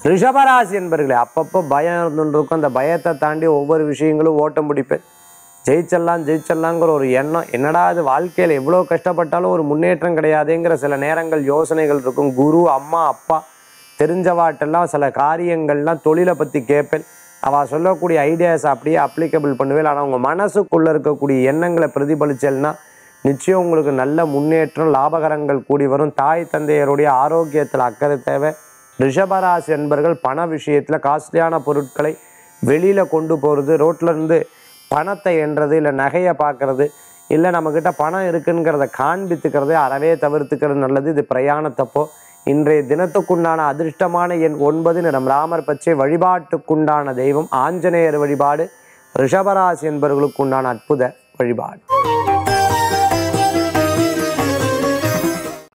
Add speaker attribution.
Speaker 1: ரிஷபராசி என்பர்களே, அப்பப்போ பயம் இருந்துருக்கும். அந்த பயத்தை தாண்டி ஒவ்வொரு விஷயங்களும் ஓட்டம் பிடிப்பேன். ஜெயிச்சிடலாங்கிற ஒரு எண்ணம். என்னடா இது வாழ்க்கையில் எவ்வளோ கஷ்டப்பட்டாலும் ஒரு முன்னேற்றம் கிடையாதுங்கிற சில நேரங்கள் யோசனைகள் இருக்கும். குரு, அம்மா, அப்பா தெரிஞ்சவாட்டெல்லாம் சில காரியங்கள்லாம் தொழிலை பற்றி கேட்பேன். அவள் சொல்லக்கூடிய ஐடியாஸை அப்படியே அப்ளிகபிள் பண்ணுவேன். ஆனால் உங்கள் மனசுக்குள்ளே இருக்கக்கூடிய எண்ணங்களை பிரதிபலிச்சல்னா நிச்சயம் உங்களுக்கு நல்ல முன்னேற்றம், லாபகரங்கள் கூடி வரும். தாய் தந்தையருடைய ஆரோக்கியத்தில் அக்கறை தேவை. ரிஷபராசி என்பர்கள் பண விஷயத்தில் காஸ்ட்லியான பொருட்களை வெளியில் கொண்டு போகிறது, ரோட்டில் இருந்து பணத்தை எண்ணுறது, இல்லை நகையை பார்க்குறது, இல்லை நம்மக்கிட்ட பணம் இருக்குங்கிறத காண்பித்துக்கிறது அறவே தவிர்த்துக்கிறது நல்லது. இது பிரயாணத்தப்போ. இன்றைய தினத்துக்குண்டான அதிர்ஷ்டமான எண் 9, நிறம் ராமர் பச்சை. வழிபாட்டுக்குண்டான தெய்வம் ஆஞ்சநேயர் வழிபாடு ரிஷபராசி என்பவர்களுக்குண்டான அற்புத வழிபாடு.